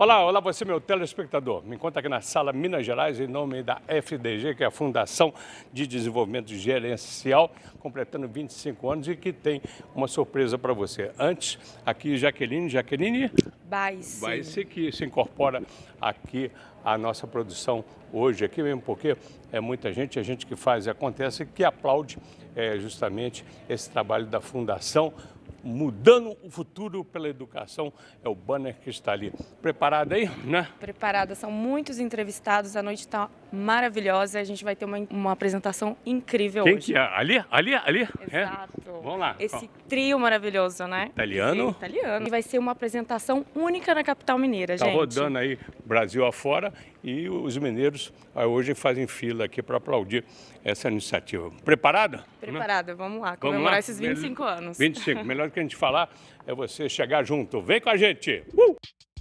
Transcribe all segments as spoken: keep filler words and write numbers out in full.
Olá, olá você, meu telespectador. Me encontro aqui na Sala Minas Gerais, em nome da F D G, que é a Fundação de Desenvolvimento Gerencial, completando vinte e cinco anos e que tem uma surpresa para você. Antes, aqui Jaqueline, Jaqueline Baisse. Baisse, que se incorpora aqui à nossa produção hoje, aqui mesmo porque é muita gente, a gente que faz e acontece, que aplaude é, justamente esse trabalho da Fundação. Mudando o futuro pela educação, é o banner que está ali. Preparada aí, né? Preparada, são muitos entrevistados, a noite está maravilhosa, a gente vai ter uma, uma apresentação incrível Quem hoje. que é? Ali? Ali? Ali? Exato. É? Vamos lá. Esse trio maravilhoso, né? Italiano. Sim, italiano. E vai ser uma apresentação única na capital mineira, Tá gente. rodando aí Brasil afora e os mineiros hoje fazem fila aqui para aplaudir essa iniciativa. Preparada? Preparada, Né? vamos lá, Vamos comemorar lá? esses vinte e cinco anos. vinte e cinco, melhor que a gente falar é você chegar junto. Vem com a gente! Uh!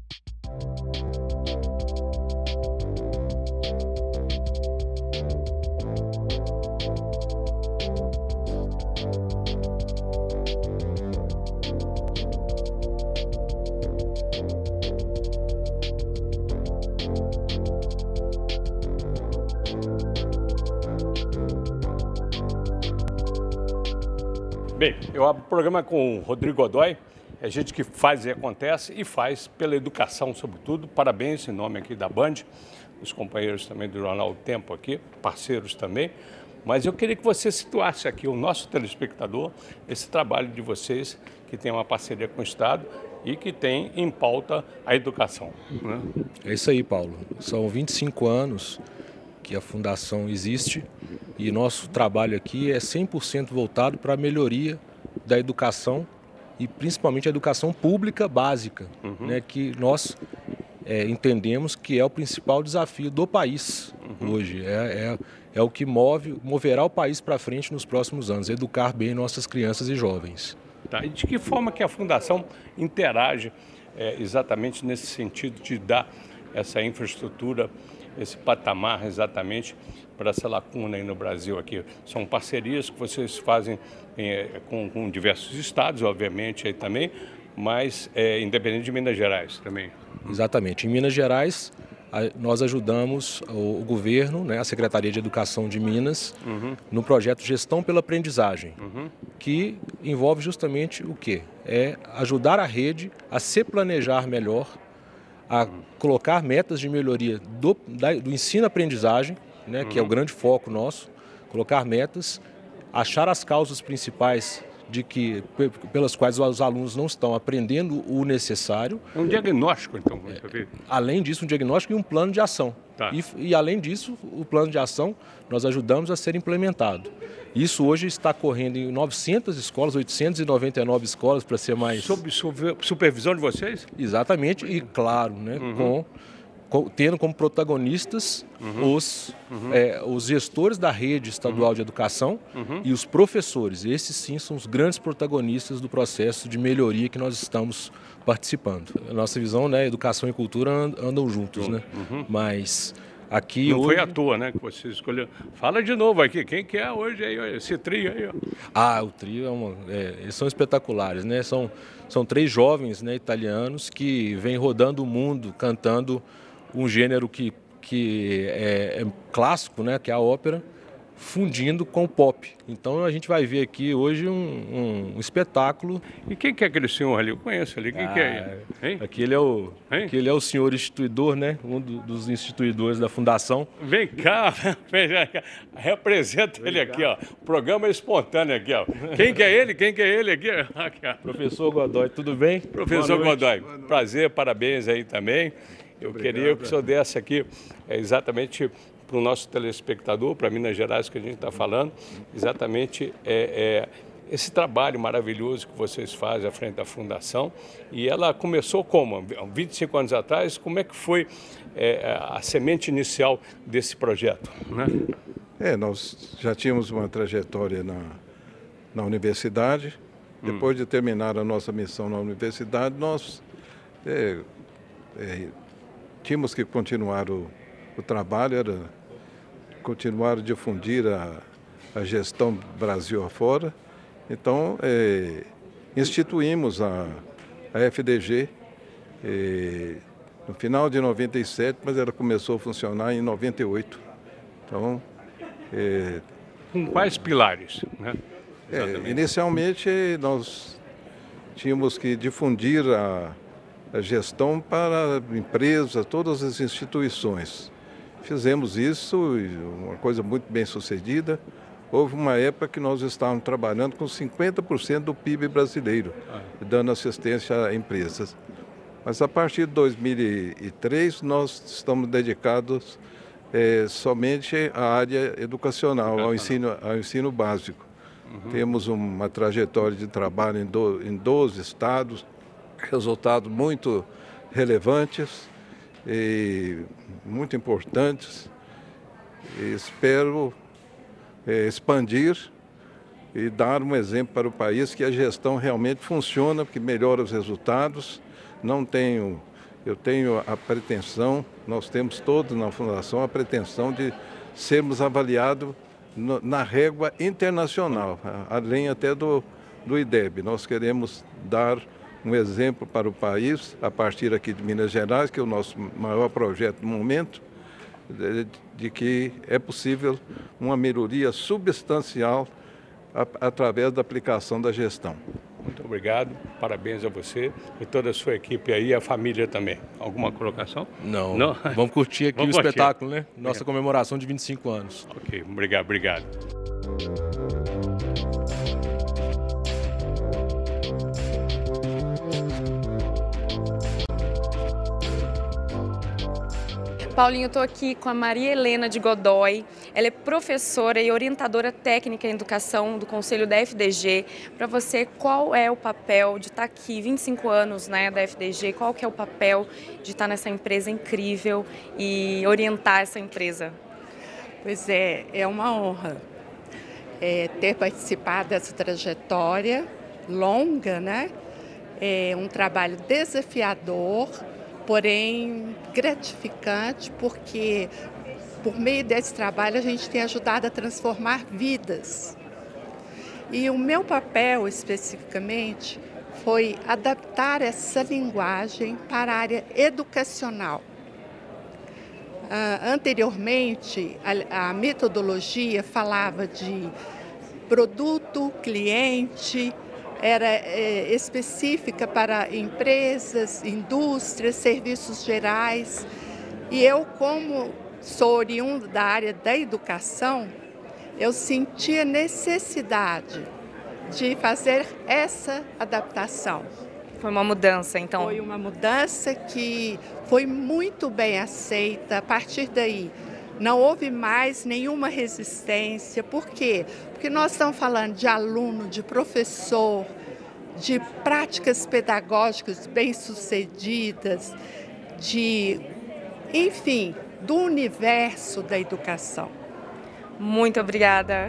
Bem, eu abro o programa com o Rodrigo Godoy, é gente que faz e acontece e faz pela educação, sobretudo. Parabéns em nome aqui da Band, os companheiros também do Jornal O Tempo aqui, parceiros também. Mas eu queria que você situasse aqui o nosso telespectador, esse trabalho de vocês que tem uma parceria com o Estado e que tem em pauta a educação. Né? É isso aí, Paulo. São vinte e cinco anos que a Fundação existe e nosso trabalho aqui é cem por cento voltado para a melhoria da educação e principalmente a educação pública básica, uhum. né, que nós é, entendemos que é o principal desafio do país uhum. hoje. É, é, é o que move, moverá o país para frente nos próximos anos, educar bem nossas crianças e jovens. Tá. E de que forma que a Fundação interage é, exatamente nesse sentido de dar essa infraestrutura, esse patamar exatamente para essa lacuna aí no Brasil aqui? São parcerias que vocês fazem é, com, com diversos estados, obviamente, aí também, mas é, independente de Minas Gerais também. Exatamente. Em Minas Gerais, a, nós ajudamos o, o governo, né, a Secretaria de Educação de Minas, uhum. no projeto Gestão pela Aprendizagem, uhum. que envolve justamente o quê? É ajudar a rede a se planejar melhor, a colocar metas de melhoria do, da, do ensino-aprendizagem, né, que uhum. é o grande foco nosso, colocar metas, achar as causas principais de que, pelas quais os alunos não estão aprendendo o necessário. É um diagnóstico, então. É, além disso, um diagnóstico e um plano de ação. Tá. E, e, além disso, o plano de ação nós ajudamos a ser implementado. Isso hoje está correndo em novecentas escolas, oitocentas e noventa e nove escolas, para ser mais... Sob supervisão de vocês? Exatamente, e claro, né, uhum. com, com, tendo como protagonistas uhum. Os, uhum. É, os gestores da rede estadual uhum. de educação uhum. e os professores. Esses sim são os grandes protagonistas do processo de melhoria que nós estamos participando. A nossa visão, né, educação e cultura andam juntos, né? Uhum. Mas... Aqui não hoje... foi à toa, né, que você escolheu. Fala de novo aqui, quem que é hoje aí, esse trio aí? Ó. Ah, o trio é uma, é, eles são espetaculares, né? São, são três jovens, né, italianos que vêm rodando o mundo cantando um gênero que, que é, é clássico, né, que é a ópera, fundindo com o pop. Então a gente vai ver aqui hoje um, um, um espetáculo. E quem que é aquele senhor ali? Eu conheço ali. Quem ah, que é ele? Hein? Aqui ele é o, aqui ele é o senhor instituidor, né? Um do, dos instituidores da Fundação. Vem cá, representa Vem ele cá. Aqui, ó. Programa espontâneo aqui, ó. Quem que é ele? Quem que é ele aqui? aqui Professor Godoy, tudo bem? Professor Godoy, prazer, parabéns aí também. Eu Obrigado, queria que o senhor desse aqui é, exatamente para o nosso telespectador, para Minas Gerais que a gente está falando, exatamente é, é, esse trabalho maravilhoso que vocês fazem à frente da Fundação. E ela começou como? vinte e cinco anos atrás, como é que foi é, a semente inicial desse projeto? Né? É, nós já tínhamos uma trajetória na, na universidade. Depois hum. de terminar a nossa missão na universidade, nós é, é, tínhamos que continuar o, o trabalho, era continuar a difundir a, a gestão Brasil afora. Então, é, instituímos a, a F D G, é, no final de noventa e sete, mas ela começou a funcionar em noventa e oito. Então, é, com quais pilares, né? É, inicialmente, nós tínhamos que difundir a, a gestão para empresas, todas as instituições. Fizemos isso, uma coisa muito bem sucedida. Houve uma época que nós estávamos trabalhando com cinquenta por cento do P I B brasileiro, dando assistência a empresas. Mas a partir de dois mil e três, nós estamos dedicados é, somente à área educacional, ao ensino, ao ensino básico. Uhum. Temos uma trajetória de trabalho em, do, em doze estados, resultados muito relevantes e muito importantes. E espero é, expandir e dar um exemplo para o país que a gestão realmente funciona, que melhora os resultados. Não tenho, eu tenho a pretensão, nós temos todos na Fundação a pretensão de sermos avaliados no, na régua internacional, além até do, do I D E B. Nós queremos dar um exemplo para o país, a partir aqui de Minas Gerais, que é o nosso maior projeto no momento, de, de que é possível uma melhoria substancial a, através da aplicação da gestão. Muito obrigado, parabéns a você e toda a sua equipe aí, a família também. Alguma colocação? Não, Não? Vamos curtir aqui Vamos o curtir. espetáculo, né? Nossa obrigado. Comemoração de vinte e cinco anos. Ok, obrigado, obrigado. Paulinho, eu estou aqui com a Maria Helena de Godoy. Ela é professora e orientadora técnica em educação do Conselho da F D G. Para você, qual é o papel de estar aqui, vinte e cinco anos, né, da F D G, qual que é o papel de estar nessa empresa incrível e orientar essa empresa? Pois é, é uma honra é, ter participado dessa trajetória longa, né? É um trabalho desafiador, porém gratificante, porque por meio desse trabalho a gente tem ajudado a transformar vidas. E o meu papel especificamente foi adaptar essa linguagem para a área educacional. Uh, anteriormente, a, a metodologia falava de produto, cliente, era é, específica para empresas, indústrias, serviços gerais. E eu, como sou oriunda da área da educação, eu senti a necessidade de fazer essa adaptação. Foi uma mudança, então? Foi uma mudança que foi muito bem aceita. A partir daí, não houve mais nenhuma resistência. Por quê? Porque nós estamos falando de aluno, de professor, de práticas pedagógicas bem-sucedidas, de, enfim, do universo da educação. Muito obrigada.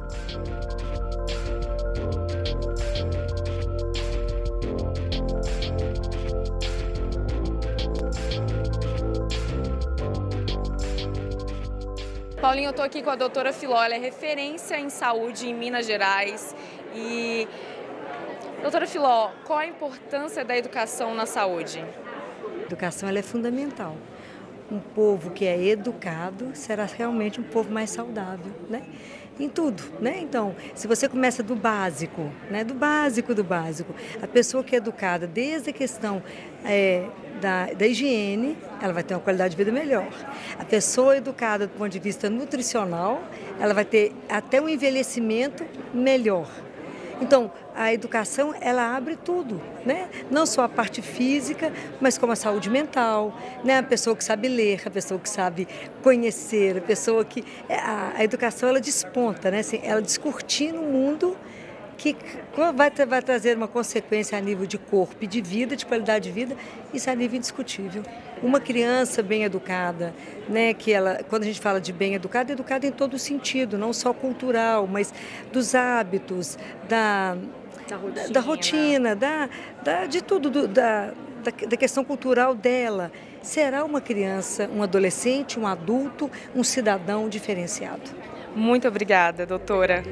Paulinho, eu estou aqui com a doutora Filó, ela é referência em saúde em Minas Gerais. E, doutora Filó, qual a importância da educação na saúde? A educação ela é fundamental. Um povo que é educado será realmente um povo mais saudável, né? Em tudo, né? Então, se você começa do básico, né? Do básico do básico, a pessoa que é educada desde a questão é, da, da higiene, ela vai ter uma qualidade de vida melhor. A pessoa educada do ponto de vista nutricional, ela vai ter até um envelhecimento melhor. Então, a educação, ela abre tudo, né? Não só a parte física, mas como a saúde mental, né? A pessoa que sabe ler, a pessoa que sabe conhecer, a pessoa que... A, a educação, ela desponta, né? Assim, ela descortina o mundo que vai, vai trazer uma consequência a nível de corpo e de vida, de qualidade de vida, isso é a nível indiscutível. Uma criança bem educada, né, que ela, quando a gente fala de bem educada, é educada em todo sentido, não só cultural, mas dos hábitos, da, da rotina, da, rotina, da, da, de tudo, do, da, da, da questão cultural dela. Será uma criança, um adolescente, um adulto, um cidadão diferenciado. Muito obrigada, doutora.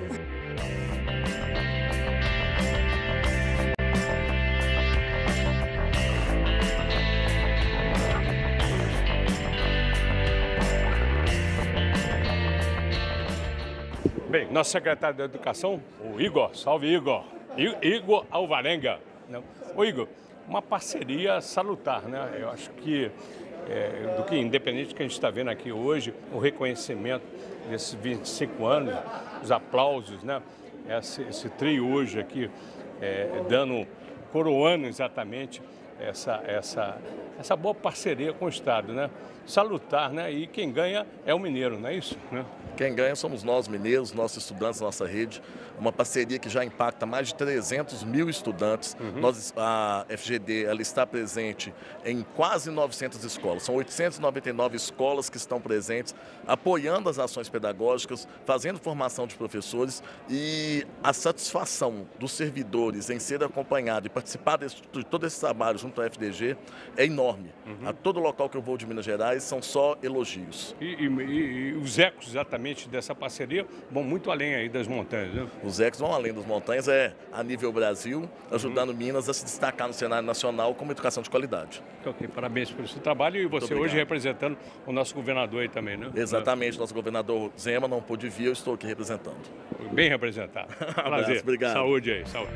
nosso secretário da Educação, o Igor. Salve, Igor. I, Igor Alvarenga. Né? Ô, Igor, uma parceria salutar, né? Eu acho que, é, do que independente do que a gente está vendo aqui hoje, o reconhecimento desses vinte e cinco anos, os aplausos, né? Esse, esse trio hoje aqui, é, dando, coroando exatamente essa, essa, essa boa parceria com o Estado, né? Salutar, né? E quem ganha é o mineiro, não é isso? Né? Quem ganha somos nós, mineiros, nossos estudantes, nossa rede. Uma parceria que já impacta mais de trezentos mil estudantes. Uhum. Nós, a F G D ela está presente em quase novecentas escolas. São oitocentas e noventa e nove escolas que estão presentes, apoiando as ações pedagógicas, fazendo formação de professores, e a satisfação dos servidores em ser acompanhado e participar desse, de todo esse trabalho junto à F D G é enorme. Uhum. A todo local que eu vou de Minas Gerais são só elogios. E, e, e os ecos exatamente dessa parceria vão muito além aí das montanhas, né? Os ecos vão além das montanhas, é a nível Brasil, ajudando uhum. Minas a se destacar no cenário nacional com uma educação de qualidade. Ok, parabéns pelo seu trabalho e você hoje representando o nosso governador aí também, né? Exatamente, nosso governador Zema não pôde vir, eu estou aqui representando. Bem representado. Prazer. Abraço, obrigado. Saúde aí, saúde.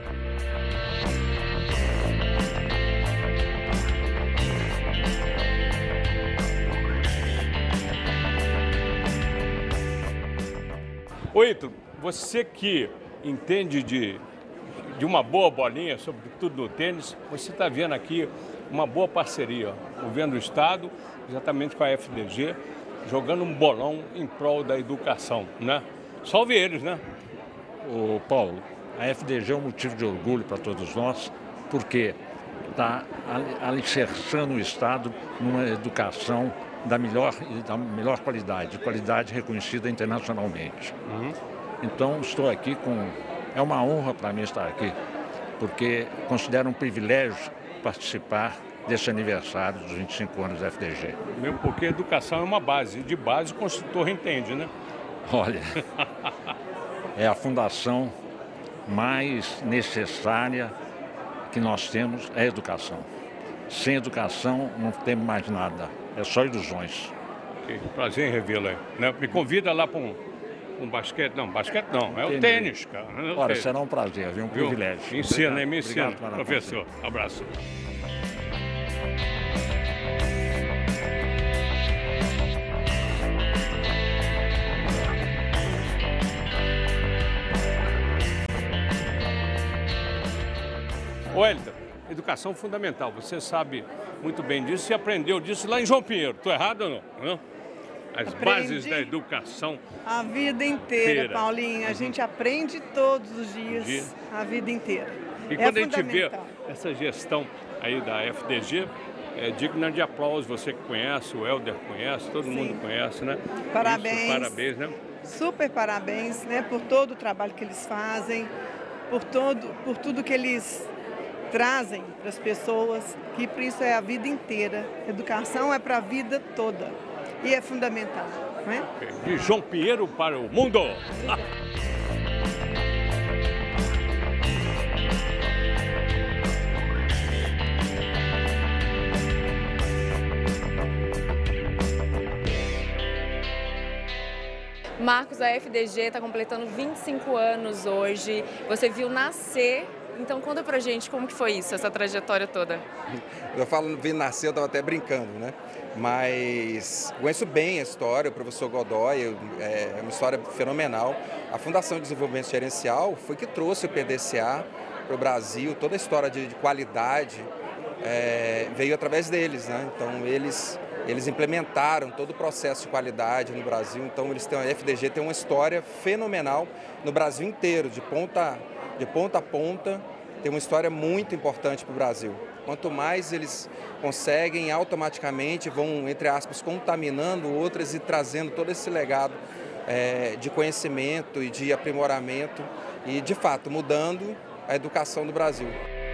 Oi, Ito, você que entende de, de uma boa bolinha, sobretudo no tênis, você está vendo aqui uma boa parceria, o governo do Estado, exatamente com a F D G, jogando um bolão em prol da educação, né? Salve eles, né? Ô Paulo, a F D G é um motivo de orgulho para todos nós, porque está alicerçando o Estado numa educação da melhor, da melhor qualidade, qualidade reconhecida internacionalmente. Uhum. Então, estou aqui com... É uma honra para mim estar aqui, porque considero um privilégio participar desse aniversário dos vinte e cinco anos da F D G. Mesmo porque a educação é uma base, de base o construtor entende, né? Olha, é a fundação mais necessária que nós temos, é a educação. Sem educação não temos mais nada. É só ilusões. Okay. Prazer em revê-lo aí. Né? Me convida lá para um, um basquete. Não, basquete não, é o tênis, cara. É o Olha, tênis. Será um prazer, viu? Um viu? privilégio. Ensina, hein? Me ensina, professor. Abraço. Ô, Elton, educação fundamental, você sabe muito bem disso e aprendeu disso lá em João Pinheiro. Estou errado ou não? não? As Aprendi bases da educação. A vida inteira, inteira. Paulinho. A uhum. gente aprende todos os dias, dia. a vida inteira. E é quando a gente vê essa gestão aí da F D G, é digna de aplauso. Você que conhece, o Helder conhece, todo Sim. mundo conhece, né? Parabéns. Isso, parabéns, né? Super parabéns, né? Por todo o trabalho que eles fazem, por, todo, por tudo que eles trazem para as pessoas, que por isso é a vida inteira. Educação é para a vida toda e é fundamental, não é? De João Pinheiro para o mundo! Ah. Marcos, a F D G está completando vinte e cinco anos hoje. Você viu nascer. Então conta pra gente como que foi isso, essa trajetória toda. Eu falo, vi nascer, eu estava até brincando, né? Mas conheço bem a história, o professor Godoy, é uma história fenomenal. A Fundação de Desenvolvimento Gerencial foi que trouxe o P D C A para o Brasil, toda a história de, de qualidade é, veio através deles, né? Então eles, eles implementaram todo o processo de qualidade no Brasil, então eles têm, a F D G tem uma história fenomenal no Brasil inteiro, de ponta de ponta a ponta, tem uma história muito importante para o Brasil. Quanto mais eles conseguem, automaticamente vão, entre aspas, contaminando outras e trazendo todo esse legado é, de conhecimento e de aprimoramento e, de fato, mudando a educação do Brasil.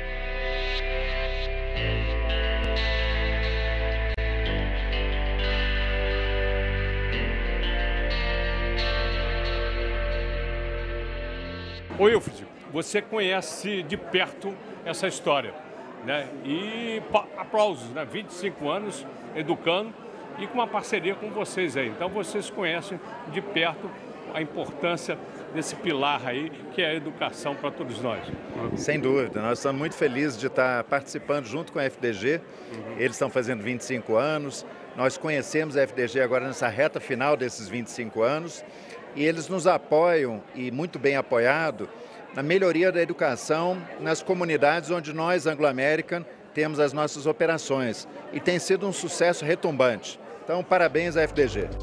Ô, Wilfried, você conhece de perto essa história, né? E aplausos, né? vinte e cinco anos educando e com uma parceria com vocês aí. Então vocês conhecem de perto a importância desse pilar aí, que é a educação para todos nós. Sem dúvida, nós estamos muito felizes de estar participando junto com a F D G. Uhum. Eles estão fazendo vinte e cinco anos, nós conhecemos a F D G agora nessa reta final desses vinte e cinco anos e eles nos apoiam, e muito bem apoiado, na melhoria da educação nas comunidades onde nós, Anglo American, temos as nossas operações. E tem sido um sucesso retumbante. Então, parabéns à F D G.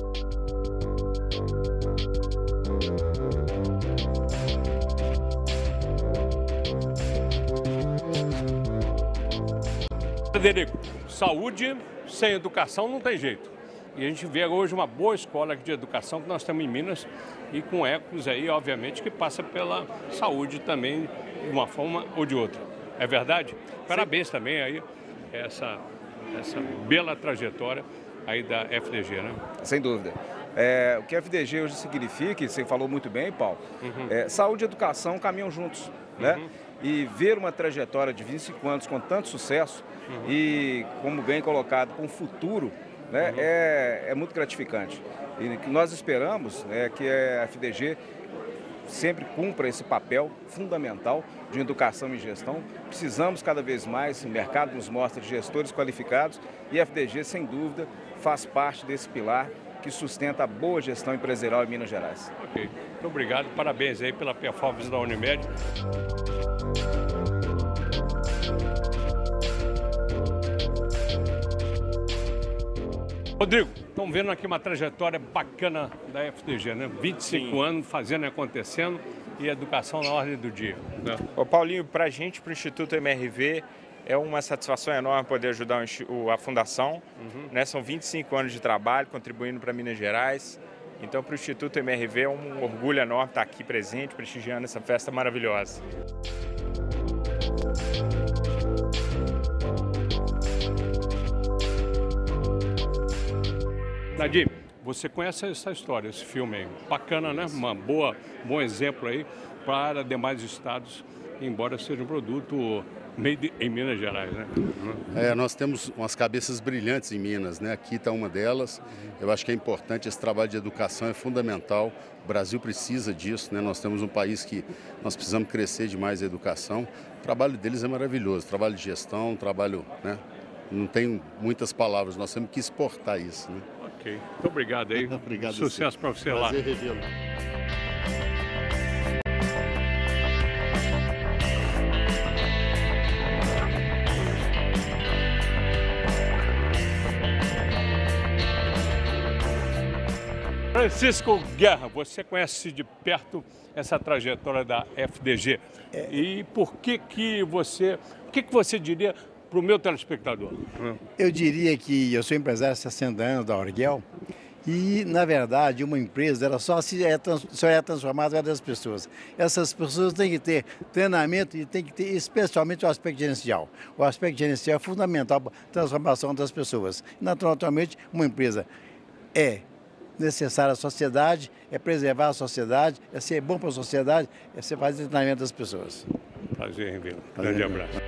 Frederico, saúde sem educação não tem jeito. E a gente vê hoje uma boa escola de educação que nós temos em Minas e com ecos aí, obviamente, que passa pela saúde também, de uma forma ou de outra. É verdade? Parabéns também aí, essa, essa bela trajetória aí da F D G, né? Sem dúvida. É, o que a F D G hoje significa, e você falou muito bem, Paulo, uhum. é, saúde e educação caminham juntos, né? Uhum. E ver uma trajetória de vinte e cinco anos com tanto sucesso uhum. e, como bem colocado, com futuro, né, uhum. é, é muito gratificante. E o que nós esperamos é que a F D G sempre cumpra esse papel fundamental de educação e gestão. Precisamos cada vez mais, o mercado nos mostra de gestores qualificados e a F D G, sem dúvida, faz parte desse pilar que sustenta a boa gestão empresarial em Minas Gerais. Ok, muito obrigado, parabéns aí pela performance da Unimed. Rodrigo, estamos vendo aqui uma trajetória bacana da F D G, né? vinte e cinco Sim. anos fazendo e acontecendo e educação na ordem do dia. Né? Ô Paulinho, para a gente, para o Instituto M R V, é uma satisfação enorme poder ajudar a Fundação. Uhum. Né? São vinte e cinco anos de trabalho, contribuindo para Minas Gerais. Então, para o Instituto M R V é um orgulho enorme estar aqui presente, prestigiando essa festa maravilhosa. Nadir, você conhece essa história, esse filme aí. Bacana, né? Uma boa, bom exemplo aí para demais estados, embora seja um produto made em Minas Gerais, né? É, nós temos umas cabeças brilhantes em Minas, né? Aqui está uma delas. Eu acho que é importante, esse trabalho de educação é fundamental. O Brasil precisa disso, né? Nós temos um país que nós precisamos crescer demais a educação. O trabalho deles é maravilhoso, trabalho de gestão, trabalho, né? Não tenho muitas palavras, nós temos que exportar isso, né? Ok, muito obrigado aí. Obrigado. Sucesso para você lá. Prazer revê-lo. Francisco Guerra, você conhece de perto essa trajetória da F D G. É. E por que que você, o que que você diria para o meu telespectador? Eu diria que eu sou empresário há sessenta anos da Orguel e, na verdade, uma empresa ela só, se é, só é transformada através das pessoas. Essas pessoas têm que ter treinamento e têm que ter especialmente o aspecto gerencial. O aspecto gerencial é fundamental para a transformação das pessoas. Naturalmente, uma empresa é necessária à sociedade, é preservar a sociedade, é ser bom para a sociedade, é ser fazer treinamento das pessoas. Prazer em vê-lo. Grande abraço.